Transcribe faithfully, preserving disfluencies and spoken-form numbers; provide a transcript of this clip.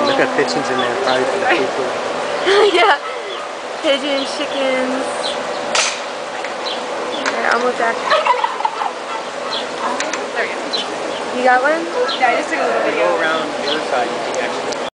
They've got pigeons in there, probably for the people. Yeah, pigeons, chickens. Alright, almost back. There we go. You got one? Yeah, I just took a little video. Go around the other side, you can actually